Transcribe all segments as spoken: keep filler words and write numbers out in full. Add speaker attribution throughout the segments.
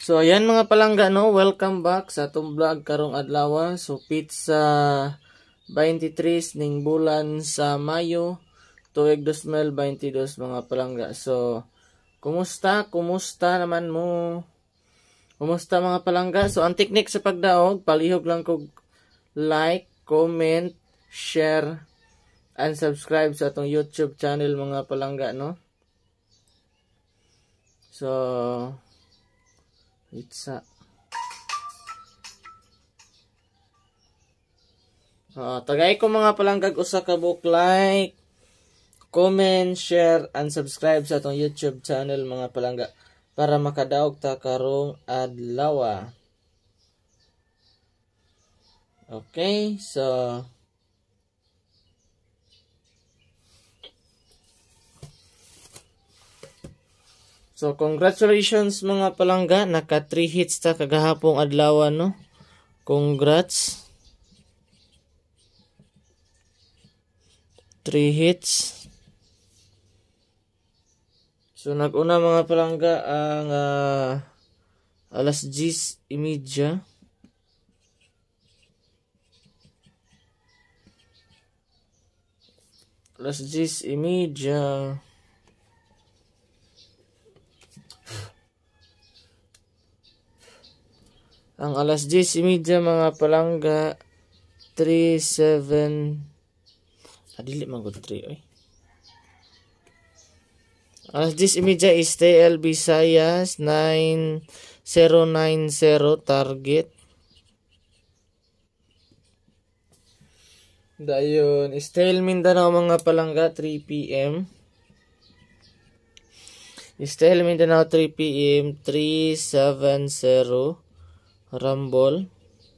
Speaker 1: So ayan mga palangga no, welcome back sa atong vlog karong adlaw. So pizza twenty-three ning bulan sa Mayo tuig two thousand twenty-two mga palangga. So kumusta? Kumusta naman mo? Kumusta mga palangga? So ang technique sa pagdaog, palihog lang kog like, comment, share and subscribe sa atong YouTube channel mga palangga no. So pizza. Uh, tagay ko mga palanggag usa ka book, like, comment, share, and subscribe sa atong YouTube channel mga palangga para makadaog ta karong adlaw. Okay, so So congratulations mga palangga, naka three hits ta kagahapong adlaw no. Congrats. three hits. So nag-una mga palangga ang uh, alas diyes y media. Alas diyes y media. Ang alas diyes y media mga palangga three seven adili man gud three oy. Alas diyes y media is T L Visayas nine zero nine zero target. Dayon Style Mindanao mga palangga three P M. Style Mindanao three P M three seven zero Rumble.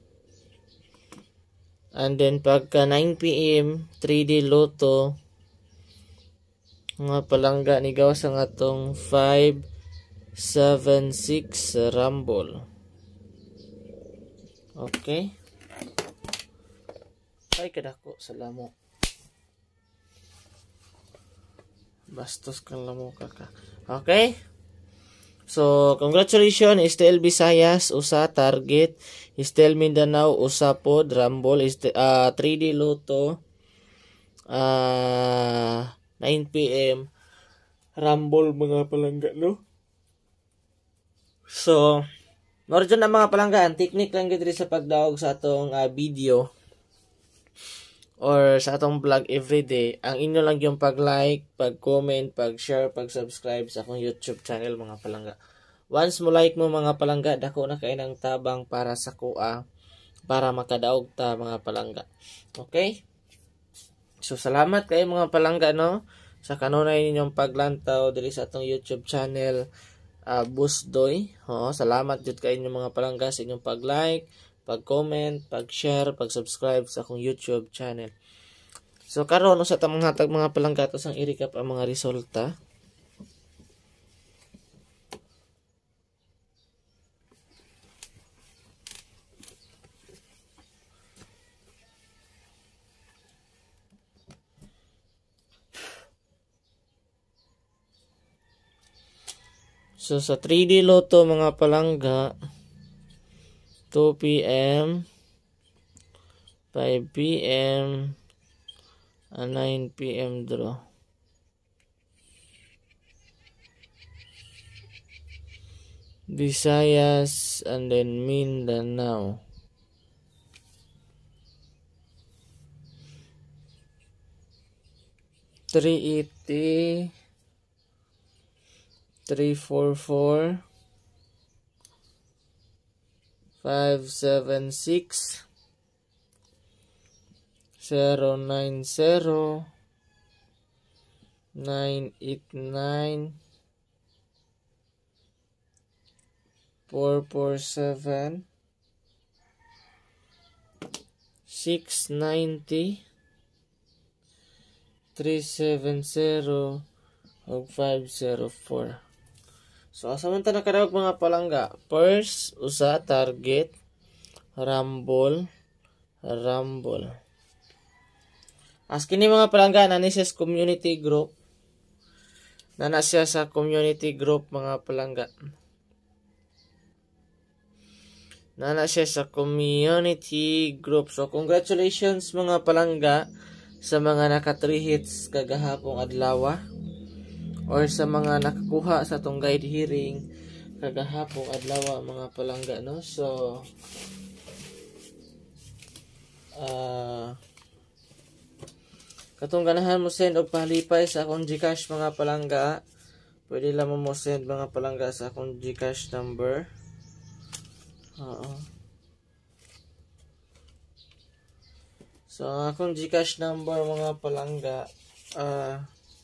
Speaker 1: And then pagka nine P M three D Lotto mga palangga ni gawas ang atong five seven six Rumble. Okay. Ay kadako sa lamok. Bastos kang lamok ka. Okay. So, congratulations, Style Visayas, usa target, Style Mindanao, usa pod, Rumble, uh, three D Lotto, uh, nine P M, Rumble mga palangga, no? So, nordiyan na mga palangga, ang technique lang gid sa pagdaog sa atong uh, video or sa atong vlog everyday, ang inyo lang yung pag-like, pag-comment, pag-share, pag-subscribe sa akong YouTube channel mga palangga. Once mo like mo mga palangga, dako na kay nang tabang para sa kuha para makadaog ta mga palangga. Okay? So salamat kay mga palangga no sa kanunay ninyong paglantaw diri sa atong YouTube channel uh, Busdoy. Oo, salamat jud kay inyong mga palangga sa inyong pag-like, pag-comment, pag-share, pag-subscribe sa akong YouTube channel. So karon sa tamang hatag mga palangga tos ang i-recap ang mga resulta. So sa three D Lotto mga palangga two P M, five P M, and nine P M draw. Visayas and then Mindanao. three eighty, three forty-four, five seventy-six, zero ninety, nine eighty-nine, four forty-seven, six ninety, three seventy, ug five oh four. So asa man ta nakadaog mga palangga? First, usa target, Rumble, Rumble. As kini mga palangga na ni sa community group. Na na siya sa community group mga palangga. Nana siya sa community group. So, congratulations mga palangga sa mga naka three hits kagahapong adlaw or sa mga nakakuha sa tong guide hearing kagahapong adlaw mga palangga, no? So, uh, katong ganahan mo send og pahalipay sa akong GCash mga palangga. Pwede lang mo send mga palangga sa akong GCash number. Oo. So, akong GCash number mga palangga, uh,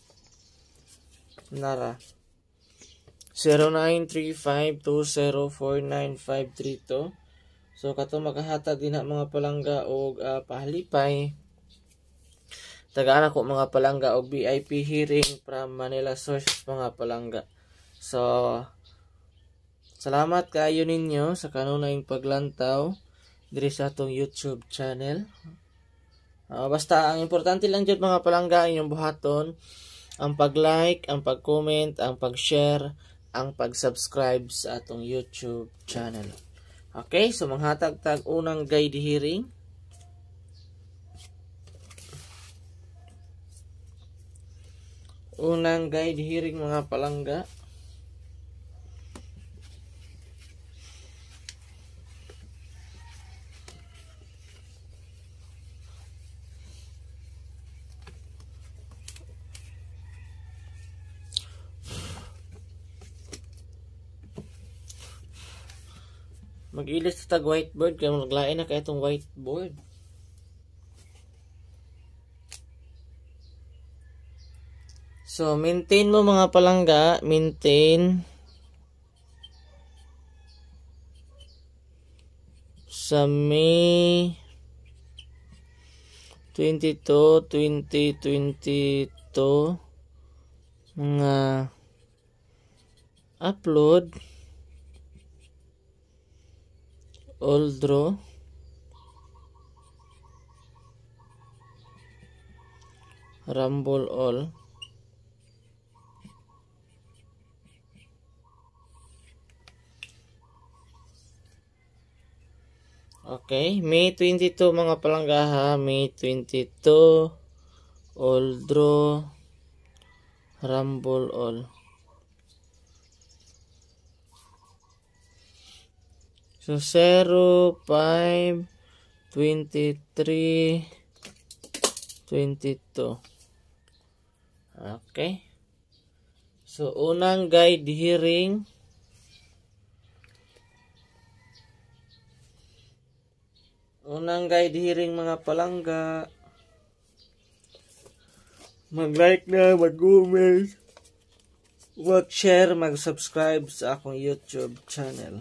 Speaker 1: nara. zero nine three five two zero four nine five three two. So, katong makahatag din na mga palangga og uh, pahalipay. Tagaan ako mga palangga og V I P hearing from Manila Source mga palangga. So, salamat kaayo ninyo sa kanunayng paglantaw diri sa atong YouTube channel. Uh, basta ang importante lang jud mga palangga inyong buhaton ang pag-like, ang pag-comment, ang pag-share, ang pag-subscribe sa atong YouTube channel. Okay, so manghatag-tag unang guide hearing. Unang guide hearing mga palangga. Mag-ilis sa tag whiteboard kaya maglain na kaya itong whiteboard. So, maintain mo mga palangga, maintain sa May twenty-two, twenty twenty-two mga upload all draw rumble all. Okay, May twenty-two mga palangga ha, May twenty-two, all draw, rumble all. So, zero, five, twenty-three, twenty-two. Okay. So, unang guide hearing. Unang guide hearing mga palangga. Mag-like na, mag-comment, mag-share, mag-subscribe sa akong YouTube channel.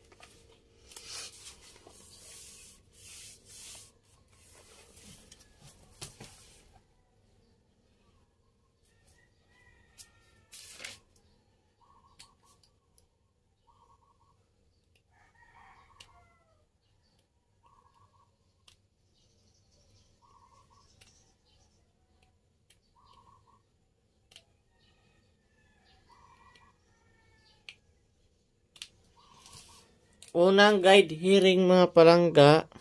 Speaker 1: Unang guide hearing mga palangga.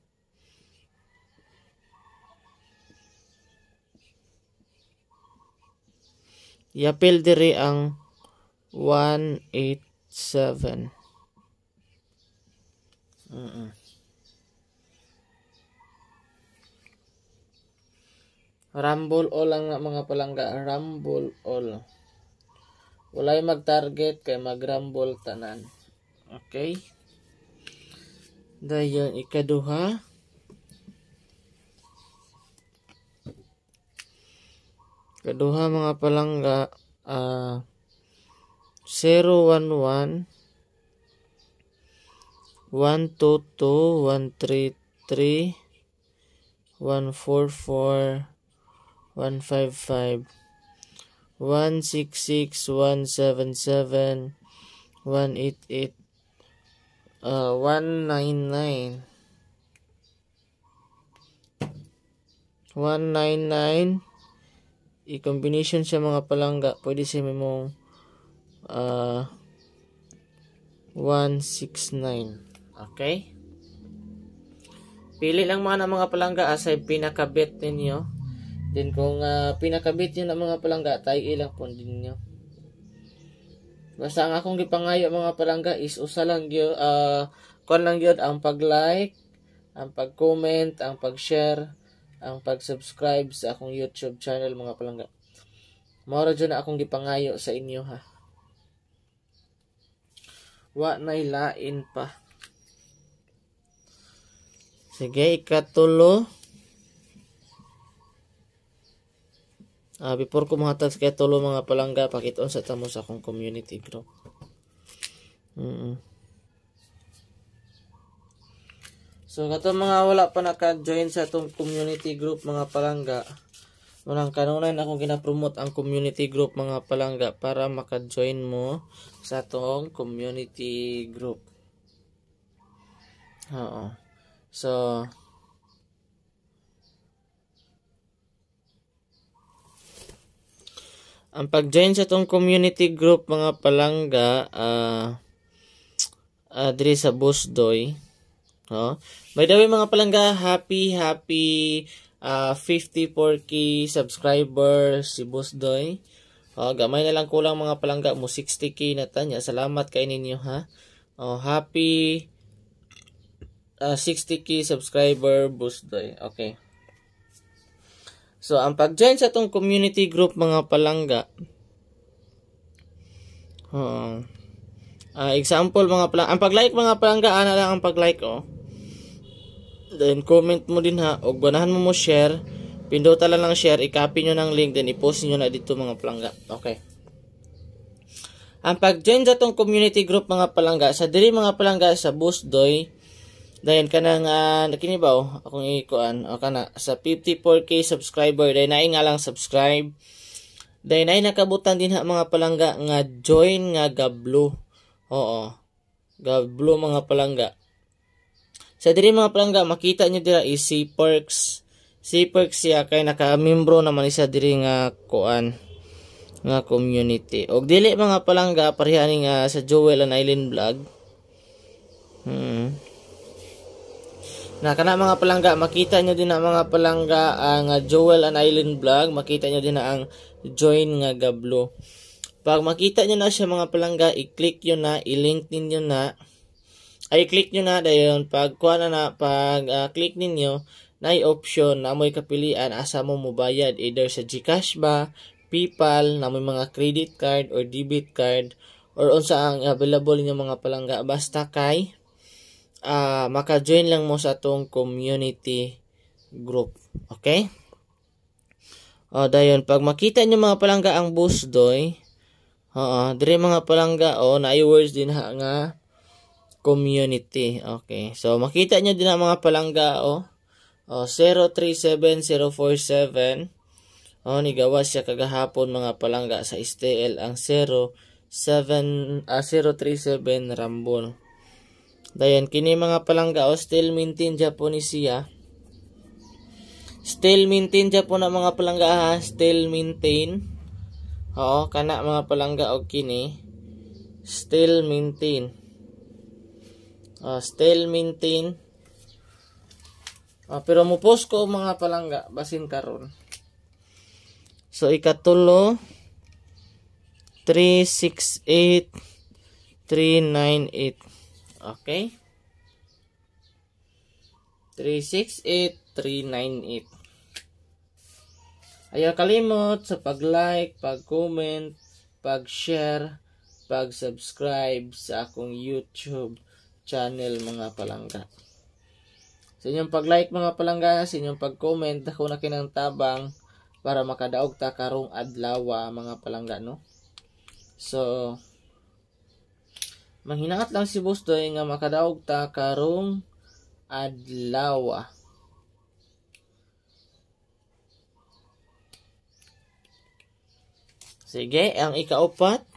Speaker 1: Yapil diri ang one eighty-seven. Uh-uh. Rumble all lang nga mga palangga. Rumble all. Walay mag-target kay mag-rumble tanan. Okay. Dayon ikaduha. Kaduha mga palangga, uh, zero one one, one two two, one three three, one four four, one five five, one six six, one seven seven, one eight eight, uh, one nine nine, one nine nine. I-combination siya mga palangga. Pwede siya mong uh, one six nine. Okay? Pili lang mga na mga palangga asay pinakabit ninyo. Then kung uh, pinakabit yun na mga palangga, tayo ilang po din nyo. Basta ang akong gipangayo mga palangga is usa lang yun, uh, kon lang yun ang pag-like, ang pag-comment, ang pag-share, ang pag-subscribe sa akong YouTube channel mga palangga. Maura dyan na akong gipangayo sa inyo ha. Wa na'y lain pa. Sige, ikatulo. Uh, before ko mahatag sa ikatulo mga palangga, pakitoon sa tamo sa akong community group. Mm -mm. So, kato mga wala pa naka-join sa itong community group mga palangga, walang kanunay na akong ginapromote ang community group mga palangga para maka-join mo sa itong community group. Oo. So, ang pag-join sa itong community group mga palangga, uh, uh, diri sa Busdoy. Oh. By the way mga palangga, happy, happy uh, fifty-four K subscribers si Busdoy. Oh, gamay na lang kulang mga palangga mo sixty K na tanya. Salamat kay ninyo ha. Oh, happy Uh, sixty K subscriber Busdoy. Okay. So, ang pag-join sa itong community group mga palangga. Uh, uh, example mga palangga. Ang pag-like mga palangga, ana lang ang pag-like oh. Then, comment mo din ha. O ganahan mo mo share. Pindutan lang lang share. I-copy nyo ng link. Then, i-post nyo na dito mga palangga. Okay. Ang pag-join sa itong community group mga palangga. Sa diri mga palangga sa Busdoy. Dayon kanang uh, nakinibaw akong ikuan o kana sa fifty-four K subscriber dahil na nga lang subscribe. Dahil na nakabutan din ha mga palangga nga join nga gablo. Oo. Gablo mga palangga. Sa diri mga palangga makita niyo dira is si Perks. Si Perks siya kay naka-membro naman siya diri nga kuan nga community. Og dili mga palangga pareha ni nga sa Joel and Eileen vlog. Hmm. Na kana mga palangga, makita nyo din na mga palangga ang uh, Joel and Eileen vlog, makita nyo din na ang join nga gablo. Pag makita nyo na siya mga palangga, i-click nyo na, i-link ninyo na, ay click nyo na dayon pag kuha na na, pag uh, click ninyo, na i-option na mo'y kapilian asa mo mubayad, either sa GCash ba, PayPal, na may mga credit card or debit card, or unsa ang available ninyo mga palangga, basta kay Uh, maka-join lang mo sa atong community group. Okay? O, dayon, pag makita nyo mga palangga ang Busdoy, oo, dire mga palangga, o, na-words din ha nga community. Okay. So, makita nyo din ang mga palangga, o, o zero three seven zero four seven, o, nigawas siya kagahapon mga palangga sa S T L ang zero three seven Rambol. Dayan, kini mga palangga o still maintain Japanese siya. Still maintain Japon na mga palangga ha. Still maintain. Oo, kana mga palangga o kini. Still maintain. Uh, still maintain. Uh, pero mo post ko mga palangga. Basin karon. So, ikatulo. three six eight three nine eight. Okay. three six eight three nine eight. Ayaw kalimot sa pag-like, pag-comment, pag-share, pag-subscribe sa akong YouTube channel mga palangga. Sa inyong pag-like mga palangga, sa inyong pag-comment, ako na kinang tabang para makadaog ta karong adlaw mga palangga, no? So, manghinaat lang si Busdoy nga makadaog ta karong adlaw. Sige, ang ikaupat.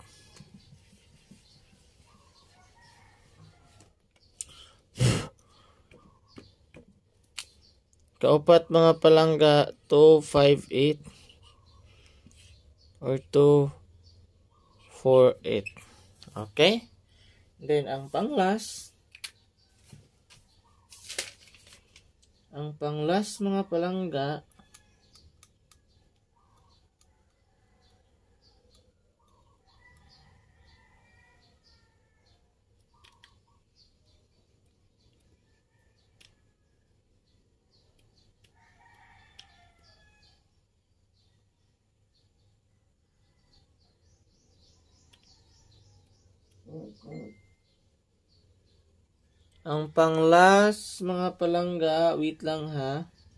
Speaker 1: Kaupat mga palangga two five eight or two four eight. Okay? Then, ang panglas, Ang panglas mga palangga, ang panglas mga palangga, wait lang ha.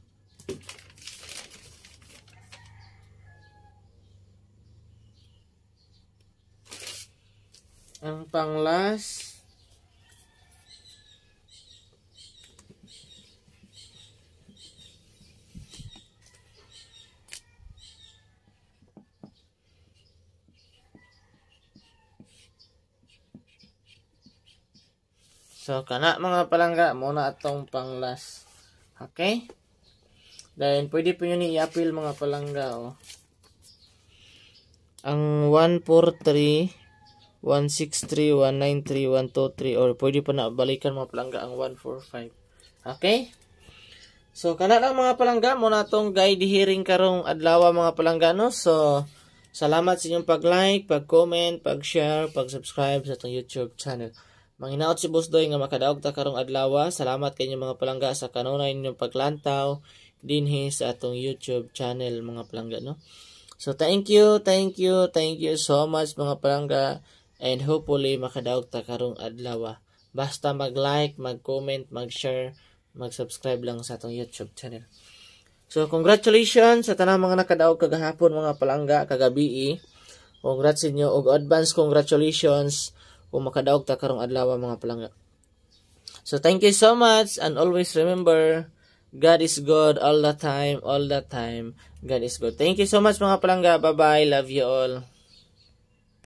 Speaker 1: Ang panglas So, kana mga palangga, muna atong panglas. Okay? Then, pwede po yun i-appeal mga palangga, oh. Ang one four three, one six three, one nine three, one two three, or pwede pa na balikan mga palangga ang one four five. Okay? So, kana lang mga palangga, muna atong guide hearing karong adlaw mga palangga, no? So, salamat sa inyong pag-like, pag-comment, pag-share, pag-subscribe sa itong YouTube channel. Manginaot si Boss Doy nga makadaog ta karong adlaw. Salamat kay inyong mga palangga sa kanunay ninyong paglantaw dinhi sa atong YouTube channel mga palangga, no. So thank you, thank you, thank you so much mga palangga, and hopefully makadaog ta karong adlaw. Basta mag-like, mag-comment, mag-share, mag-subscribe lang sa atong YouTube channel. So congratulations sa tanang mga nakadaog kagahapon mga palangga, kagabi. Congrats inyo og advance congratulations kung makadaog ta karong adlaw mga palangga. So thank you so much, and always remember, God is good all the time, all the time. God is good. Thank you so much mga palangga. Bye bye. Love you all.